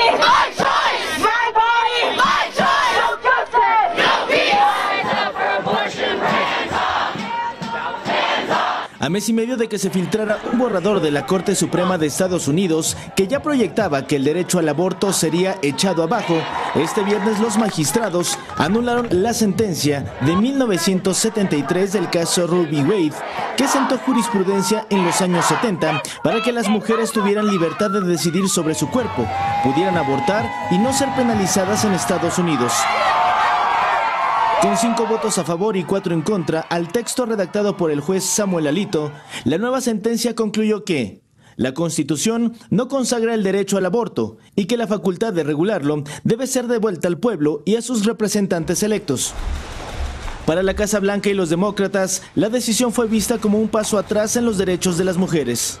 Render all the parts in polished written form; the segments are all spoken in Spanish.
my choice! My body, my choice! No justice! No peace! Rise up for abortion, hands up! Hands up! A mes y medio de que se filtrara un borrador de la Corte Suprema de Estados Unidos que ya proyectaba que el derecho al aborto sería echado abajo, este viernes los magistrados anularon la sentencia de 1973 del caso Roe v. Wade, que sentó jurisprudencia en los años 70 para que las mujeres tuvieran libertad de decidir sobre su cuerpo, pudieran abortar y no ser penalizadas en Estados Unidos. Con 5 votos a favor y 4 en contra al texto redactado por el juez Samuel Alito, la nueva sentencia concluyó que la Constitución no consagra el derecho al aborto y que la facultad de regularlo debe ser devuelta al pueblo y a sus representantes electos. Para la Casa Blanca y los demócratas, la decisión fue vista como un paso atrás en los derechos de las mujeres.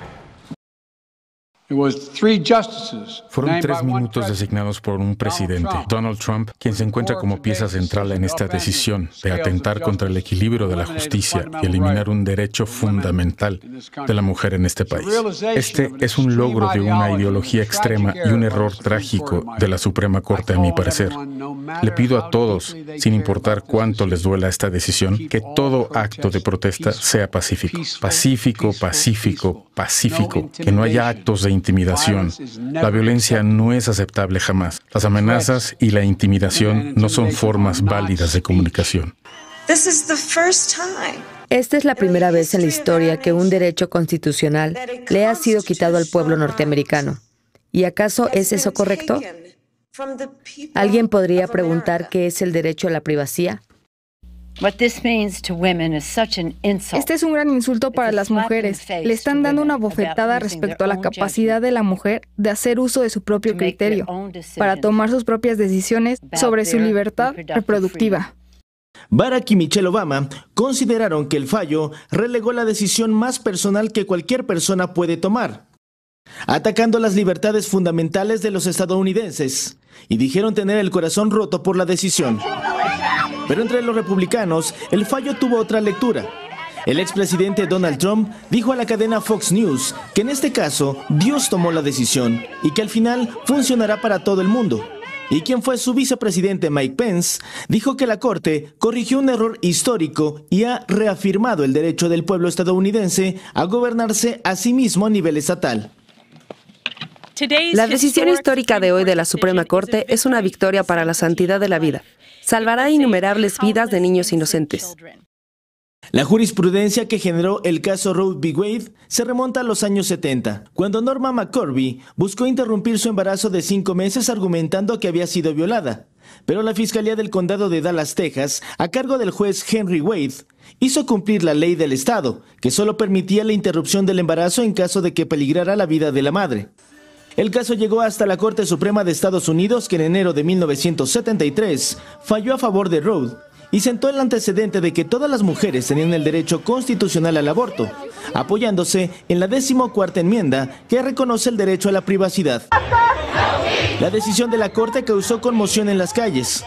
Fueron 3 minutos designados por un presidente, Donald Trump, quien se encuentra como pieza central en esta decisión de atentar contra el equilibrio de la justicia y eliminar un derecho fundamental de la mujer en este país. Este es un logro de una ideología extrema y un error trágico de la Suprema Corte, a mi parecer. Le pido a todos, sin importar cuánto les duela esta decisión, que todo acto de protesta sea pacífico. Pacífico, pacífico, pacífico. Que no haya actos de intimidación. La violencia no es aceptable jamás. Las amenazas y la intimidación no son formas válidas de comunicación. Esta es la primera vez en la historia que un derecho constitucional le ha sido quitado al pueblo norteamericano. ¿Y acaso es eso correcto? ¿Alguien podría preguntar qué es el derecho a la privacidad? Este es un gran insulto para las mujeres. Le están dando una bofetada respecto a la capacidad de la mujer de hacer uso de su propio criterio, para tomar sus propias decisiones sobre su libertad reproductiva. Barack y Michelle Obama consideraron que el fallo relegó la decisión más personal que cualquier persona puede tomar, atacando las libertades fundamentales de los estadounidenses, y dijeron tener el corazón roto por la decisión. Pero entre los republicanos, el fallo tuvo otra lectura. El expresidente Donald Trump dijo a la cadena Fox News que en este caso Dios tomó la decisión y que al final funcionará para todo el mundo. Y quien fue su vicepresidente Mike Pence dijo que la Corte corrigió un error histórico y ha reafirmado el derecho del pueblo estadounidense a gobernarse a sí mismo a nivel estatal. La decisión histórica de hoy de la Suprema Corte es una victoria para la santidad de la vida. Salvará innumerables vidas de niños inocentes. La jurisprudencia que generó el caso Roe v. Wade se remonta a los años 70, cuando Norma McCorvey buscó interrumpir su embarazo de 5 meses argumentando que había sido violada. Pero la Fiscalía del Condado de Dallas, Texas, a cargo del juez Henry Wade, hizo cumplir la ley del estado, que solo permitía la interrupción del embarazo en caso de que peligrara la vida de la madre. El caso llegó hasta la Corte Suprema de Estados Unidos, que en enero de 1973 falló a favor de Roe y sentó el antecedente de que todas las mujeres tenían el derecho constitucional al aborto, apoyándose en la 14ª enmienda que reconoce el derecho a la privacidad. La decisión de la Corte causó conmoción en las calles.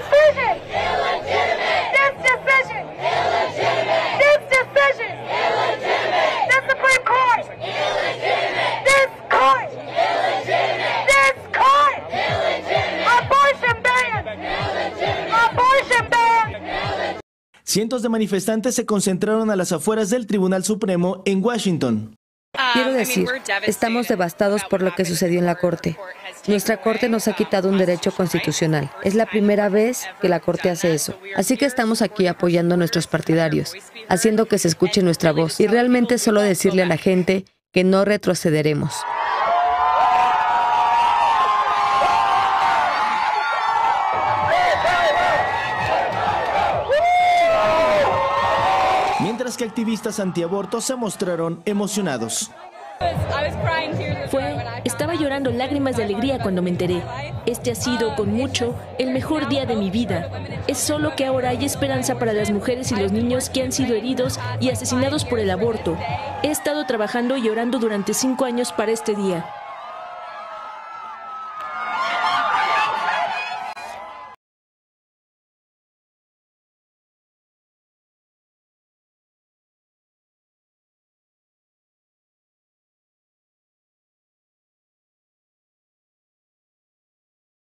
Cientos de manifestantes se concentraron a las afueras del Tribunal Supremo en Washington. Quiero decir, estamos devastados por lo que sucedió en la Corte. Nuestra Corte nos ha quitado un derecho constitucional. Es la primera vez que la Corte hace eso. Así que estamos aquí apoyando a nuestros partidarios, haciendo que se escuche nuestra voz y realmente solo decirle a la gente que no retrocederemos. Mientras que activistas antiaborto se mostraron emocionados. Estaba llorando lágrimas de alegría cuando me enteré. Este ha sido, con mucho, el mejor día de mi vida. Es solo que ahora hay esperanza para las mujeres y los niños que han sido heridos y asesinados por el aborto. He estado trabajando y orando durante 5 años para este día.